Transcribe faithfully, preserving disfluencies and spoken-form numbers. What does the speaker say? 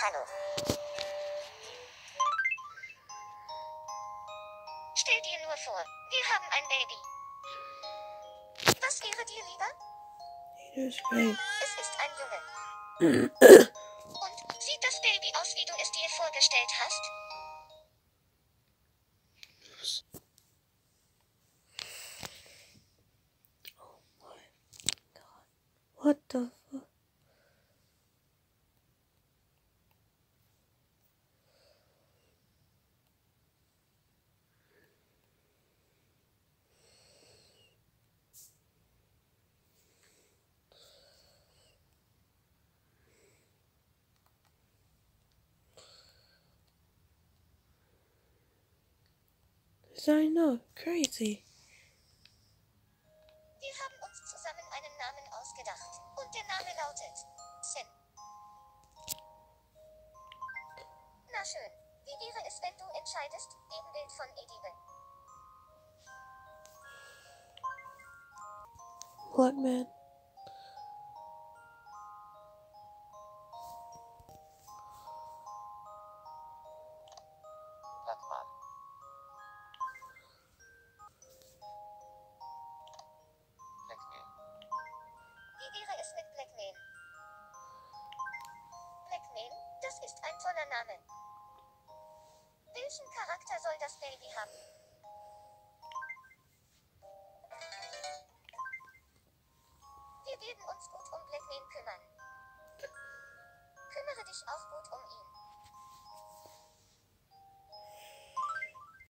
Hallo. Stell dir nur vor, wir haben ein Baby. Was wäre dir lieber? Neither is great. Es ist ein Junge. Und sieht das Baby aus, wie du es dir vorgestellt hast? Oh my god. What the fuck? I know, crazy. Wir haben uns zusammen einen Namen ausgedacht. Und der Name lautet Sin. Na schön. Wie wäre es, wenn du entscheidest, Ebenbild von Edibe? Blackman. Blackman. Blackman. Wie wäre es mit Blackman? Blackman, das ist ein toller Name. Welchen Charakter soll das Baby haben? Wir werden uns gut um Blackman kümmern. Kümmere dich auch gut um ihn.